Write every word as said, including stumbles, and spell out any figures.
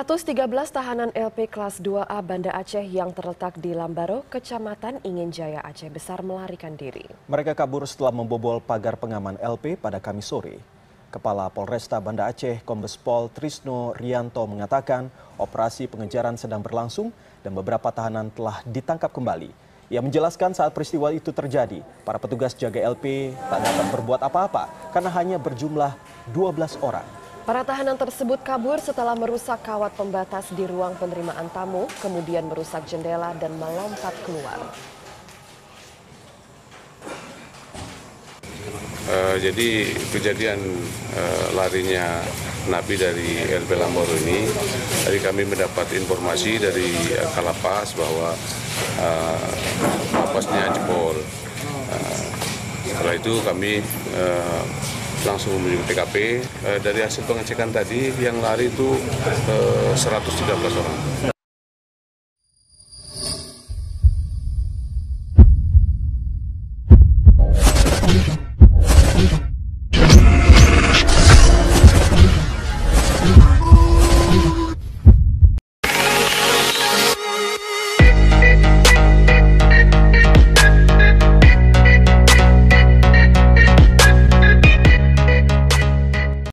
seratus tiga belas tahanan L P kelas dua A Banda Aceh yang terletak di Lambaro, Kecamatan Ingin Jaya, Aceh Besar melarikan diri. Mereka kabur setelah membobol pagar pengaman L P pada Kamis sore. Kepala Polresta Banda Aceh, Kombes Pol Trisno Rianto mengatakan operasi pengejaran sedang berlangsung dan beberapa tahanan telah ditangkap kembali. Ia menjelaskan saat peristiwa itu terjadi, para petugas jaga L P tak dapat berbuat apa-apa karena hanya berjumlah dua belas orang. Para tahanan tersebut kabur setelah merusak kawat pembatas di ruang penerimaan tamu, kemudian merusak jendela dan melompat keluar. Uh, jadi kejadian uh, larinya napi dari L P Lambaro ini, tadi kami mendapat informasi dari uh, Kalapas bahwa uh, lapasnya jebol. Uh, setelah itu kami uh, langsung menuju T K P. Uh, dari hasil pengecekan tadi yang lari itu uh, seratus tiga belas orang.